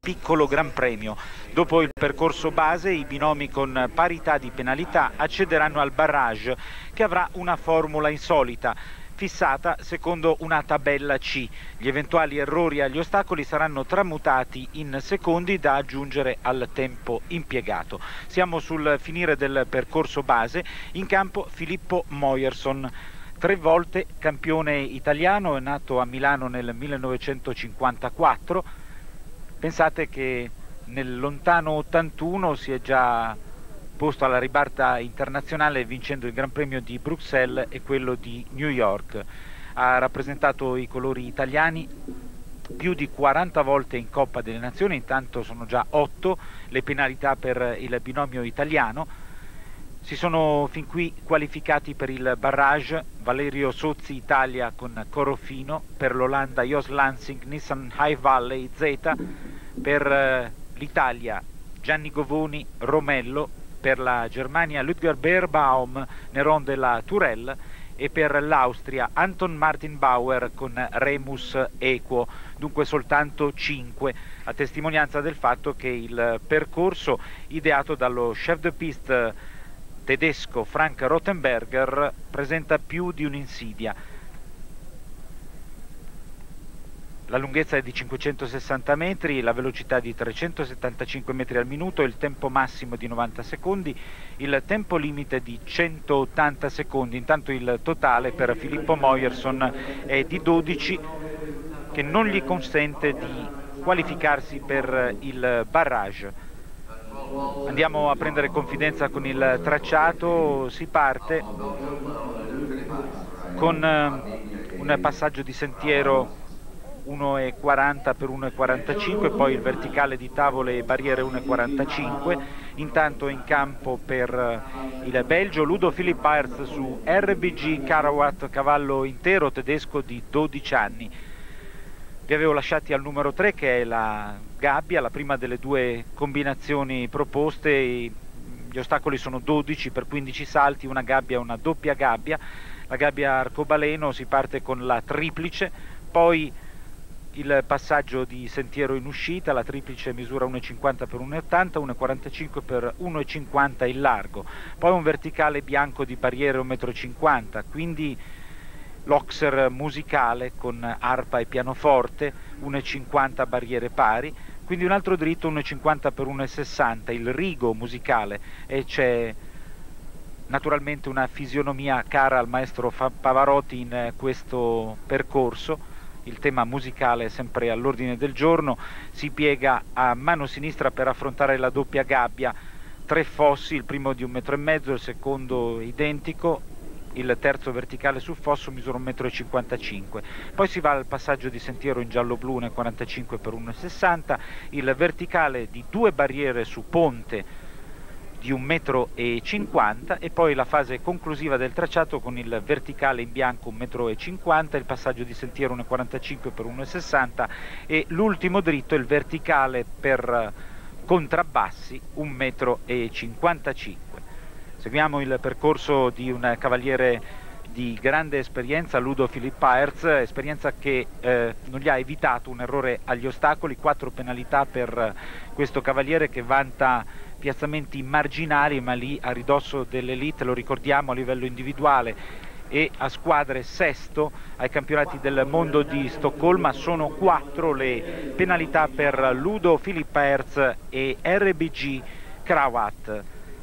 piccolo Gran Premio. Dopo il percorso base, i binomi con parità di penalità accederanno al barrage, che avrà una formula insolita, fissata secondo una tabella C. Gli eventuali errori agli ostacoli saranno tramutati in secondi da aggiungere al tempo impiegato. Siamo sul finire del percorso base, in campo Filippo Mojerson. 3 volte campione italiano, è nato a Milano nel 1954. Pensate che nel lontano 81 si è già posto alla ribalta internazionale vincendo il Gran Premio di Bruxelles e quello di New York. Ha rappresentato i colori italiani più di 40 volte in Coppa delle Nazioni, intanto sono già 8 le penalità per il binomio italiano. Si sono fin qui qualificati per il barrage Valerio Sozzi Italia con Corofino, per l'Olanda Jos Lansing Nissan High Valley Z, per l'Italia Gianni Govoni Romello, per la Germania Ludger Beerbaum Neron della Tourelle e per l'Austria Anton Martin Bauer con Remus Equo, dunque soltanto 5, a testimonianza del fatto che il percorso ideato dallo chef de piste tedesco Frank Rothenberger presenta più di un'insidia. La lunghezza è di 560 metri, la velocità di 375 metri al minuto, il tempo massimo di 90 secondi, il tempo limite di 180 secondi. Intanto il totale per Filippo Mojerson è di 12, che non gli consente di qualificarsi per il barrage. Andiamo a prendere confidenza con il tracciato. Si parte con un passaggio di sentiero 1,40 per 1,45, poi il verticale di tavole e barriere 1,45. Intanto in campo per il Belgio Ludo Philipp Baerts su RBG Karawat, cavallo intero tedesco di 12 anni. Vi avevo lasciati al numero 3, che è la gabbia, la prima delle 2 combinazioni proposte. Gli ostacoli sono 12 per 15 salti, una gabbia e una doppia gabbia. La gabbia arcobaleno, si parte con la triplice, poi il passaggio di sentiero in uscita, la triplice misura 1,50 per 1,80, 1,45 per 1,50 il largo, poi un verticale bianco di barriere 1,50 m, quindi l'oxer musicale con arpa e pianoforte, 1,50 barriere pari, quindi un altro dritto 1,50 per 1,60, il rigo musicale, e c'è naturalmente una fisionomia cara al maestro Pavarotti in questo percorso. Il tema musicale è sempre all'ordine del giorno. Si piega a mano sinistra per affrontare la doppia gabbia, 3 fossi, il primo di 1,5 m, il secondo identico, il terzo verticale sul fosso misura 1,55 m. Poi si va al passaggio di sentiero in giallo-blu 1,45 per 1,60 m, il verticale di 2 barriere su ponte di 1,50 m e poi la fase conclusiva del tracciato con il verticale in bianco 1,50 m, il passaggio di sentiero 1,45 per 1,60 m e l'ultimo dritto, il verticale per contrabbassi 1,55 m. Seguiamo il percorso di un cavaliere di grande esperienza, Ludo Philipp Baerts, esperienza che non gli ha evitato un errore agli ostacoli, 4 penalità per questo cavaliere che vanta piazzamenti marginali, ma lì a ridosso dell'elite, lo ricordiamo, a livello individuale e a squadre sesto ai campionati del mondo di Stoccolma. Sono 4 le penalità per Ludo Philipp Baerts e RBG Karawat.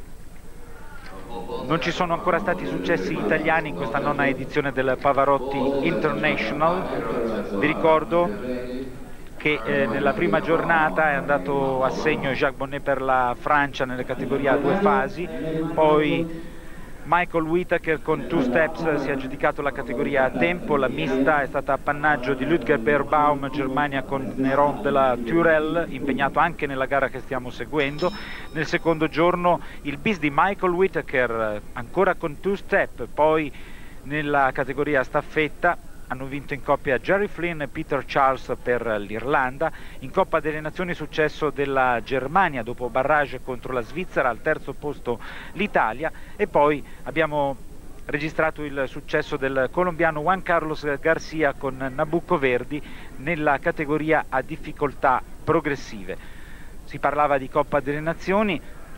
Non ci sono ancora stati successi italiani in questa 9ª edizione del Pavarotti International. Vi ricordo che nella prima giornata è andato a segno Jacques Bonnet per la Francia nelle categorie a 2 fasi, poi Michael Whittaker con 2 steps si è aggiudicato la categoria a tempo, la mista è stata appannaggio di Ludger Beerbaum Germania con Neron della Tourelle, impegnato anche nella gara che stiamo seguendo. Nel secondo giorno il bis di Michael Whittaker ancora con 2 step, poi nella categoria staffetta hanno vinto in coppia Jerry Flynn e Peter Charles per l'Irlanda. In Coppa delle Nazioni successo della Germania dopo barrage contro la Svizzera, al terzo posto l'Italia, e poi abbiamo registrato il successo del colombiano Juan Carlos Garcia con Nabucco Verdi nella categoria a difficoltà progressive. Si parlava di Coppa delle Nazioni,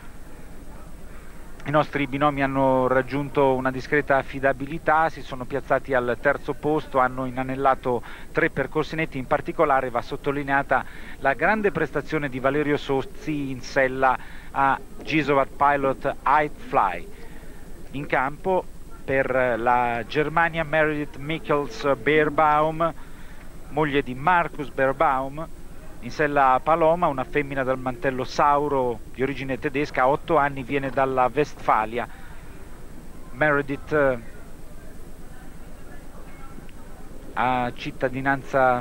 i nostri binomi hanno raggiunto una discreta affidabilità, si sono piazzati al terzo posto, hanno inanellato 3 percorsi netti. In particolare va sottolineata la grande prestazione di Valerio Sozzi in sella a Gisovat Pilot High Fly. In campo per la Germania Meredith Michels-Beerbaum, moglie di Markus Beerbaum. In sella a Paloma, una femmina dal mantello Sauro di origine tedesca, a 8 anni, viene dalla Westfalia. Meredith ha cittadinanza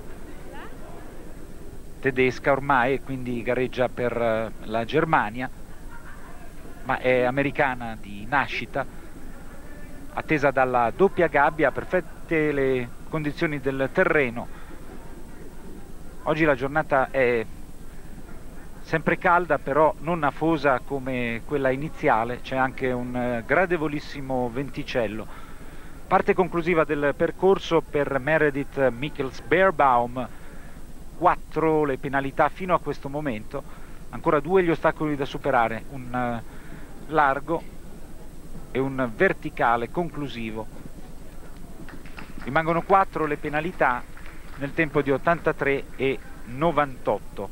tedesca ormai e quindi gareggia per la Germania, ma è americana di nascita, attesa dalla doppia gabbia, perfette le condizioni del terreno. Oggi la giornata è sempre calda, però non afosa come quella iniziale, c'è anche un gradevolissimo venticello. Parte conclusiva del percorso per Meredith Michels-Beerbaum, 4 le penalità fino a questo momento, ancora 2 gli ostacoli da superare, un largo e un verticale conclusivo. Rimangono 4 le penalità nel tempo di 83 e 98.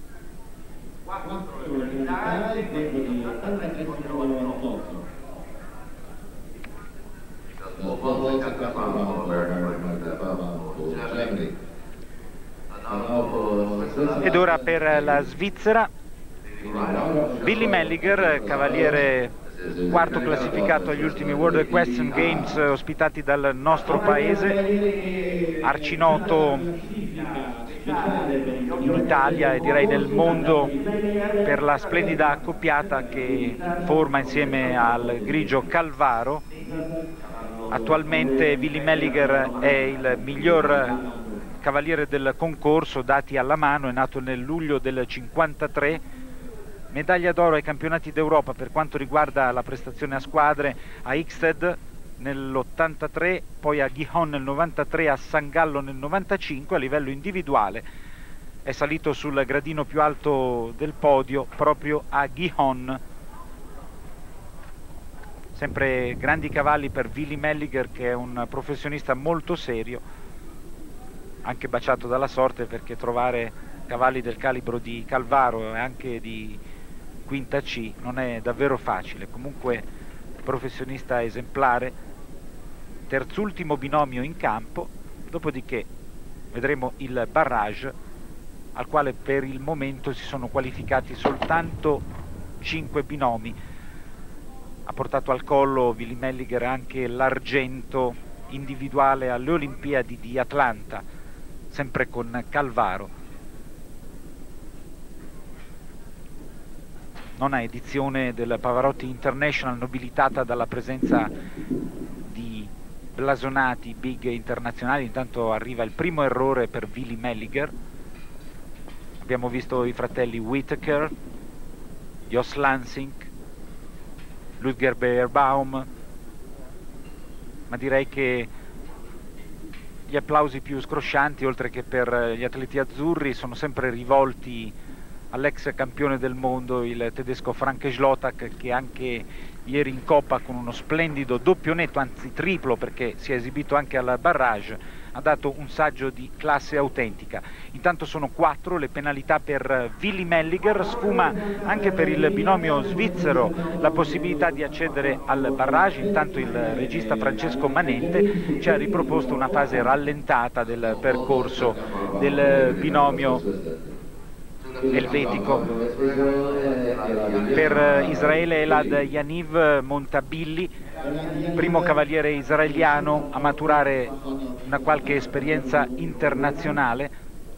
Ed ora per la Svizzera, Billy Melliger, cavaliere quarto classificato agli ultimi World Equestrian Games ospitati dal nostro paese, arcinoto in Italia e direi nel mondo per la splendida accoppiata che forma insieme al grigio Calvaro. Attualmente Billy Melliger è il miglior cavaliere del concorso, dati alla mano, è nato nel luglio del 53, medaglia d'oro ai campionati d'Europa per quanto riguarda la prestazione a squadre a Ixted nell'83, poi a Gijón nel 93, a San Gallo nel 95. A livello individuale è salito sul gradino più alto del podio proprio a Gijón. Sempre grandi cavalli per Billy Melliger, che è un professionista molto serio, anche baciato dalla sorte, perché trovare cavalli del calibro di Calvaro e anche di quinta C non è davvero facile. Comunque professionista esemplare, terzultimo binomio in campo, dopodiché vedremo il barrage al quale per il momento si sono qualificati soltanto 5 binomi. Ha portato al collo Billy Melliger anche l'argento individuale alle Olimpiadi di Atlanta, sempre con Calvaro. Nona edizione del Pavarotti International, nobilitata dalla presenza di blasonati big internazionali. Intanto arriva il primo errore per Billy Melliger. Abbiamo visto i fratelli Whittaker, Jos Lansing, Ludger Beerbaum, ma direi che gli applausi più scroscianti, oltre che per gli atleti azzurri, sono sempre rivolti all'ex campione del mondo, il tedesco Frank Schlotak, che anche ieri in Coppa con uno splendido doppio netto, anzi triplo, perché si è esibito anche al barrage, ha dato un saggio di classe autentica. Intanto sono 4 le penalità per Billy Melliger, sfuma anche per il binomio svizzero la possibilità di accedere al barrage. Intanto il regista Francesco Manente ci ha riproposto una fase rallentata del percorso del binomio elvetico. Per Israele Elad Yaniv Montabilli, primo cavaliere israeliano a maturare una qualche esperienza internazionale,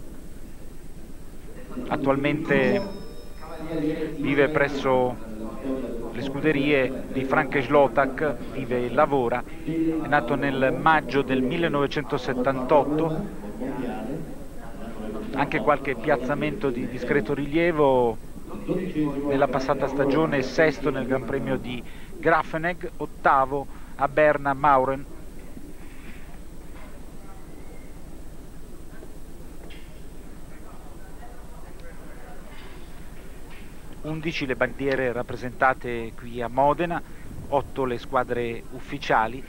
attualmente vive presso le scuderie di Frank Schlotak, vive e lavora, è nato nel maggio del 1978, anche qualche piazzamento di discreto rilievo nella passata stagione, sesto nel Gran Premio di Grafenegg, ottavo a Berna Mauren. 11 le bandiere rappresentate qui a Modena, 8 le squadre ufficiali.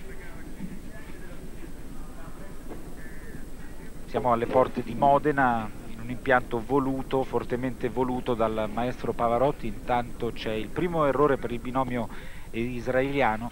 Siamo alle porte di Modena, in un impianto voluto, fortemente voluto dal maestro Pavarotti. Intanto c'è il primo errore per il binomio israeliano.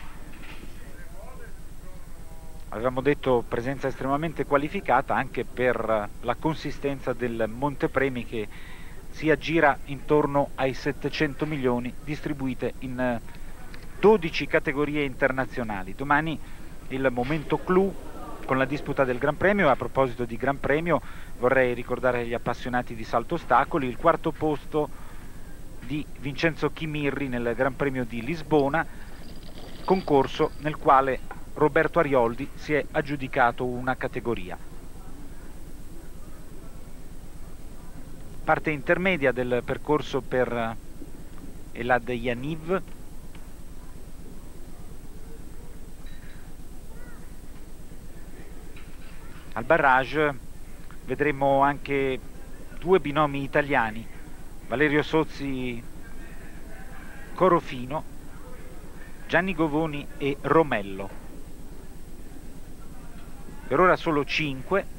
Avevamo detto presenza estremamente qualificata anche per la consistenza del montepremi, che si aggira intorno ai 700 milioni distribuite in 12 categorie internazionali. Domani il momento clou con la disputa del Gran Premio. A proposito di Gran Premio, vorrei ricordare agli appassionati di salto ostacoli il quarto posto di Vincenzo Chimirri nel Gran Premio di Lisbona, concorso nel quale Roberto Arioldi si è aggiudicato una categoria. Parte intermedia del percorso per Elad Yaniv. Al barrage vedremo anche due binomi italiani, Valerio Sozzi Corofino, Gianni Govoni e Romello. Per ora solo 5.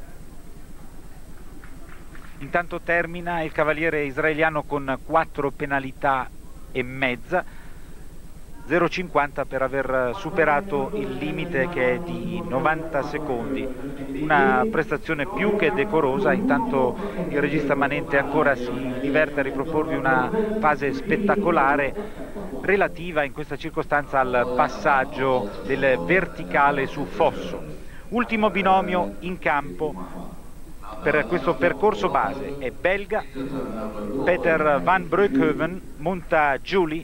Intanto termina il cavaliere israeliano con 4 penalità e mezza, 0,50 per aver superato il limite che è di 90 secondi. Una prestazione più che decorosa. Intanto il regista Manente ancora si diverte a riproporvi una fase spettacolare relativa in questa circostanza al passaggio del verticale su fosso. Ultimo binomio in campo per questo percorso base è belga. Peter van Breukhoven monta Julie,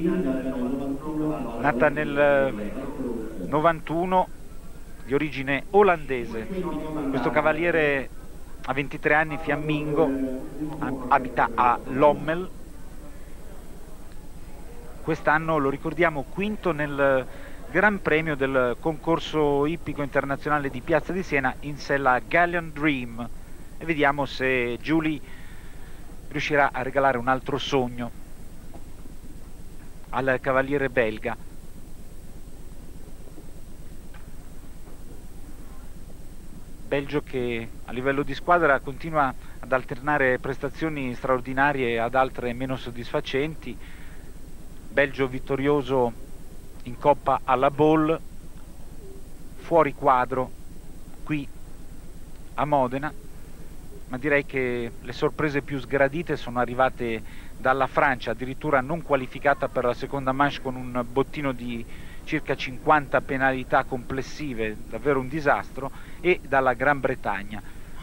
nata nel 91, di origine olandese. Questo cavaliere ha 23 anni, fiammingo, abita a Lommel. Quest'anno, lo ricordiamo, quinto nel Gran Premio del concorso ippico internazionale di Piazza di Siena in sella Galleon Dream, e vediamo se Julie riuscirà a regalare un altro sogno al cavaliere belga. Belgio che a livello di squadra continua ad alternare prestazioni straordinarie ad altre meno soddisfacenti. Belgio vittorioso in Coppa alla Ball, fuori quadro qui a Modena, ma direi che le sorprese più sgradite sono arrivate dalla Francia, addirittura non qualificata per la seconda manche con un bottino di circa 50 penalità complessive, davvero un disastro, e dalla Gran Bretagna.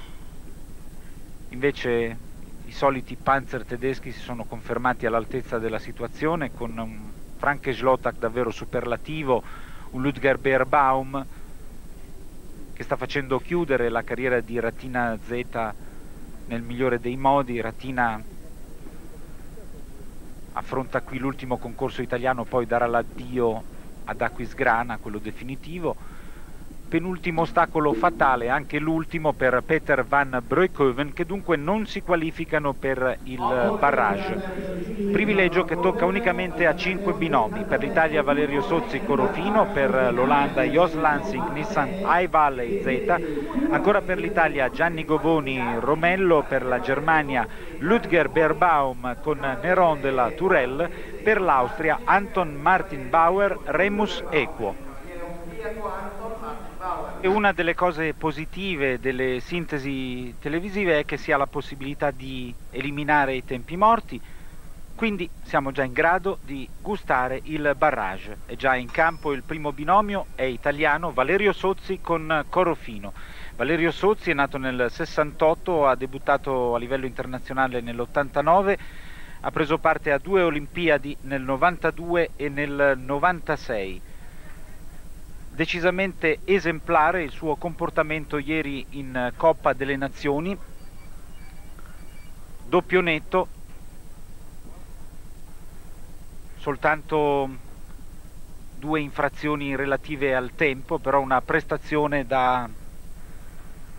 Invece i soliti panzer tedeschi si sono confermati all'altezza della situazione, con un Frank Schlotak davvero superlativo, un Ludger Beerbaum che sta facendo chiudere la carriera di Ratina Z nel migliore dei modi. Ratina affronta qui l'ultimo concorso italiano, poi darà l'addio ad Aquisgrana, quello definitivo. Penultimo ostacolo fatale, anche l'ultimo, per Peter van Breukhoven, che dunque non si qualificano per il barrage. Privilegio che tocca unicamente a 5 binomi: per l'Italia Valerio Sozzi Corofino, per l'Olanda Jos Lansing Nissan High Valley Z, ancora per l'Italia Gianni Govoni Romello, per la Germania Ludger Beerbaum con Neron della Tourelle, per l'Austria Anton Martin Bauer Remus Equo. E una delle cose positive delle sintesi televisive è che si ha la possibilità di eliminare i tempi morti, quindi siamo già in grado di gustare il barrage. È già in campo il primo binomio, è italiano, Valerio Sozzi con Corofino. Valerio Sozzi è nato nel 68, ha debuttato a livello internazionale nell'89, ha preso parte a 2 Olimpiadi nel 92 e nel 96. Decisamente esemplare il suo comportamento ieri in Coppa delle Nazioni, doppio netto, soltanto 2 infrazioni relative al tempo, però una prestazione da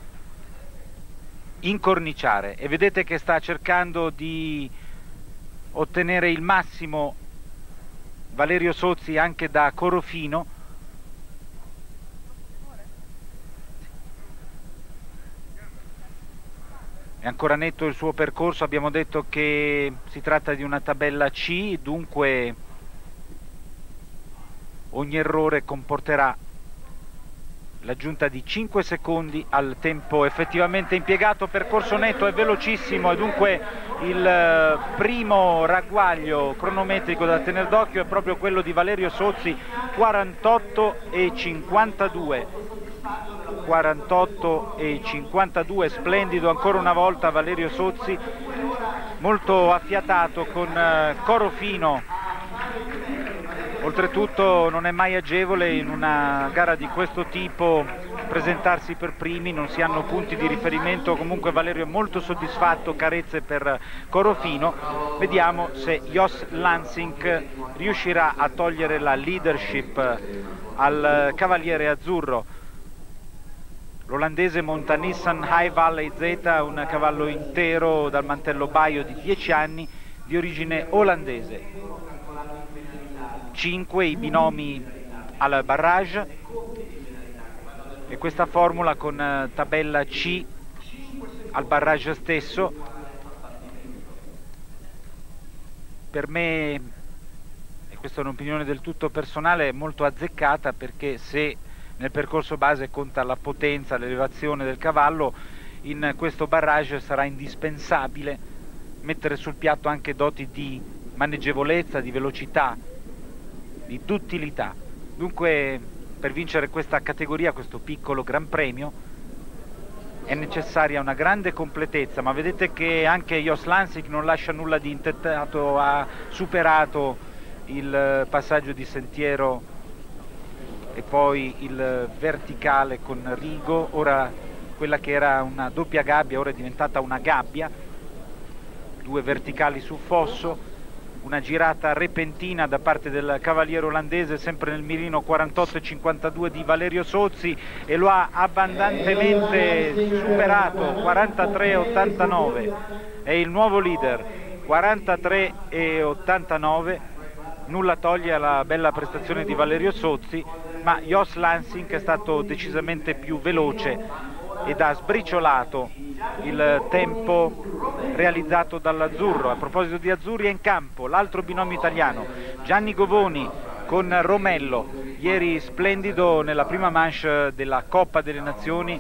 incorniciare, e vedete che sta cercando di ottenere il massimo Valerio Sozzi anche da Corofino. È ancora netto il suo percorso, abbiamo detto che si tratta di una tabella C, dunque ogni errore comporterà l'aggiunta di 5 secondi al tempo effettivamente impiegato. Percorso netto, è velocissimo e dunque il primo ragguaglio cronometrico da tenere d'occhio è proprio quello di Valerio Sozzi, 48,52. 48,52, splendido ancora una volta Valerio Sozzi, molto affiatato con Corofino. Oltretutto non è mai agevole in una gara di questo tipo presentarsi per primi, non si hanno punti di riferimento, comunque Valerio è molto soddisfatto, carezze per Corofino. Vediamo se Jos Lansing riuscirà a togliere la leadership al cavaliere azzurro. L'olandese monta Nissan High Valley Z, un cavallo intero dal mantello baio di 10 anni, di origine olandese. 5 i binomi al barrage e questa formula con tabella C al barrage stesso. Per me, e questa è un'opinione del tutto personale, è molto azzeccata, perché se nel percorso base conta la potenza, l'elevazione del cavallo, in questo barrage sarà indispensabile mettere sul piatto anche doti di maneggevolezza, di velocità, di duttilità. Dunque per vincere questa categoria, questo piccolo Gran Premio, è necessaria una grande completezza, ma vedete che anche Jos Lansing non lascia nulla di intentato, ha superato il passaggio di sentiero e poi il verticale con rigo. Ora quella che era una doppia gabbia ora è diventata una gabbia, 2 verticali su fosso, una girata repentina da parte del cavaliere olandese, sempre nel mirino 48,52 di Valerio Sozzi, e lo ha abbondantemente superato, 43,89, è il nuovo leader, 43,89. Nulla toglie alla bella prestazione di Valerio Sozzi, ma Jos Lansing è stato decisamente più veloce ed ha sbriciolato il tempo realizzato dall'azzurro. A proposito di azzurri, è in campo l'altro binomio italiano, Gianni Govoni con Romello, ieri splendido nella prima manche della Coppa delle Nazioni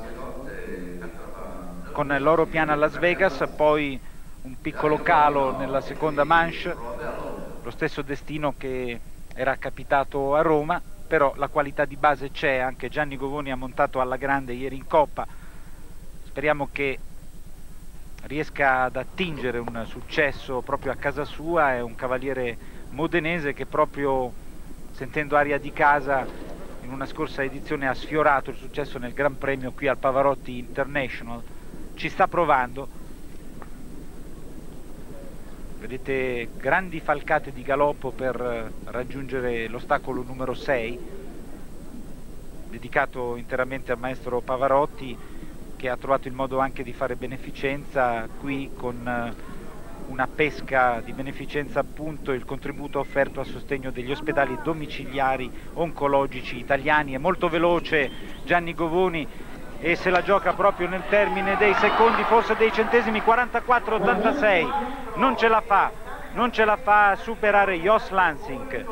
con l'oro piana a Las Vegas, poi un piccolo calo nella seconda manche, lo stesso destino che era capitato a Roma, però la qualità di base c'è, anche Gianni Govoni ha montato alla grande ieri in Coppa. Speriamo che riesca ad attingere un successo proprio a casa sua. È un cavaliere modenese che, proprio sentendo aria di casa, in una scorsa edizione ha sfiorato il successo nel Gran Premio qui al Pavarotti International. Ci sta provando. Vedete grandi falcate di galoppo per raggiungere l'ostacolo numero 6, dedicato interamente al maestro Pavarotti, che ha trovato il modo anche di fare beneficenza qui con una pesca di beneficenza, appunto il contributo offerto a sostegno degli ospedali domiciliari oncologici italiani. È molto veloce Gianni Govoni e se la gioca proprio nel termine dei secondi, forse dei centesimi. 44,86, non ce la fa a superare Jos Lansing.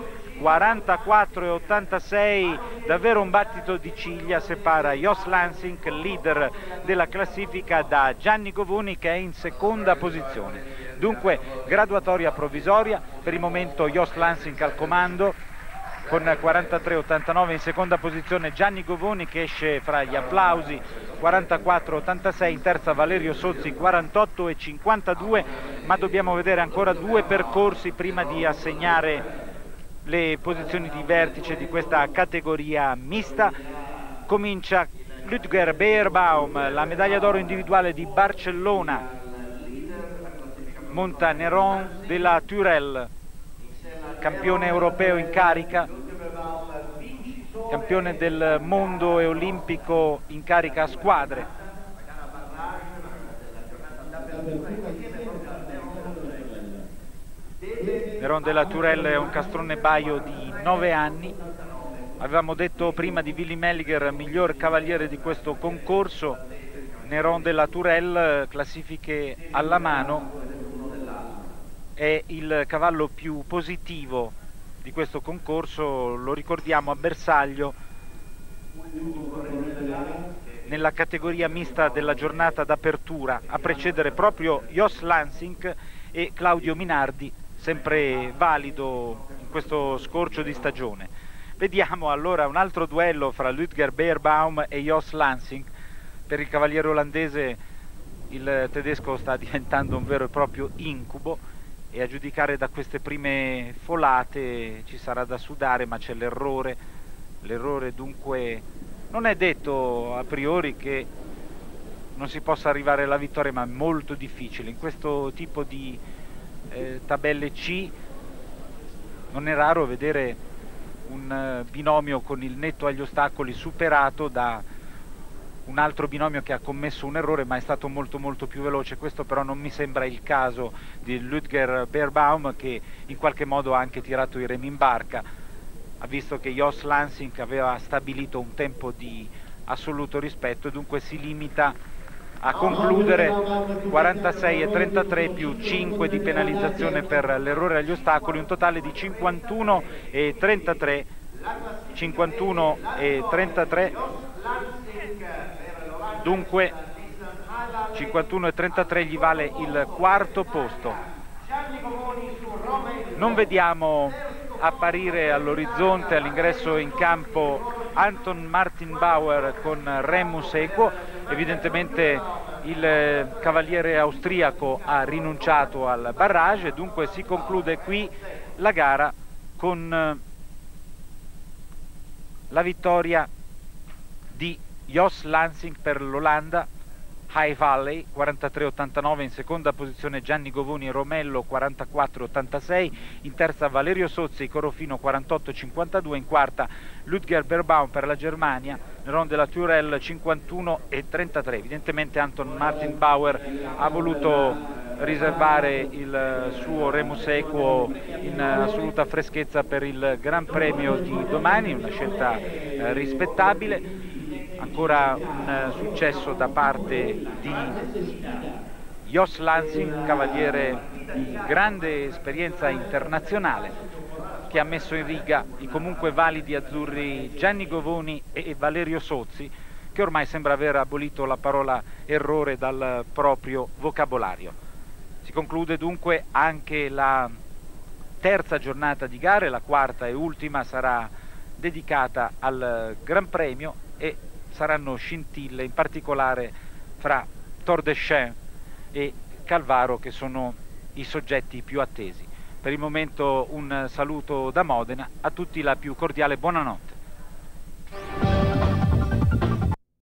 44,86, davvero un battito di ciglia separa Jos Lansing, leader della classifica, da Gianni Govoni, che è in seconda posizione. Dunque graduatoria provvisoria, per il momento Jos Lansing al comando con 43,89, in seconda posizione Gianni Govoni, che esce fra gli applausi, 44,86, in terza Valerio Sozzi 48,52, ma dobbiamo vedere ancora 2 percorsi prima di assegnare le posizioni di vertice di questa categoria mista. Comincia Ludger Beerbaum, la medaglia d'oro individuale di Barcellona, monta Neron della Turel, campione europeo in carica, campione del mondo e olimpico in carica a squadre. Néron de la Tourelle è un castrone baio di 9 anni. Avevamo detto prima di Willy Melliger, miglior cavaliere di questo concorso. Néron de la Tourelle, classifiche alla mano, è il cavallo più positivo di questo concorso. Lo ricordiamo a bersaglio nella categoria mista della giornata d'apertura, a precedere proprio Jos Lansing e Claudio Minardi, sempre valido in questo scorcio di stagione. Vediamo allora un altro duello fra Lütger Beerbaum e Jos Lansing. Per il cavaliere olandese il tedesco sta diventando un vero e proprio incubo, e a giudicare da queste prime folate ci sarà da sudare, ma c'è l'errore. L'errore dunque non è detto a priori che non si possa arrivare alla vittoria, ma è molto difficile. In questo tipo di tabelle C non è raro vedere un binomio con il netto agli ostacoli superato da un altro binomio che ha commesso un errore ma è stato molto più veloce. Questo però non mi sembra il caso di Lütger Beerbaum, che in qualche modo ha anche tirato i remi in barca. Ha visto che Jos Lansing aveva stabilito un tempo di assoluto rispetto e dunque si limita a concludere 46,33 più 5 di penalizzazione per l'errore agli ostacoli, un totale di 51,33. 51,33, dunque 51,33 gli vale il quarto posto. Non vediamo apparire all'orizzonte, all'ingresso in campo, Anton Martin Bauer con Remus Equo. Evidentemente il cavaliere austriaco ha rinunciato al barrage e dunque si conclude qui la gara con la vittoria di Jos Lansing per l'Olanda. High Valley 43,89, in seconda posizione Gianni Govoni Romello 44,86, in terza Valerio Sozzi Corofino 48,52, in quarta Lütger Beerbaum per la Germania, Néron de la Tourelle 51,33. Evidentemente Anton Martin Bauer ha voluto riservare il suo Remus Equo in assoluta freschezza per il Gran Premio di domani, una scelta rispettabile. Ancora un successo da parte di Jos Lansing, cavaliere di grande esperienza internazionale, che ha messo in riga i comunque validi azzurri Gianni Govoni e Valerio Sozzi, che ormai sembra aver abolito la parola errore dal proprio vocabolario. Si conclude dunque anche la terza giornata di gare, la quarta e ultima sarà dedicata al Gran Premio e saranno scintille in particolare fra Tor des Champs e Calvaro, che sono i soggetti più attesi. Per il momento un saluto da Modena, a tutti la più cordiale buonanotte.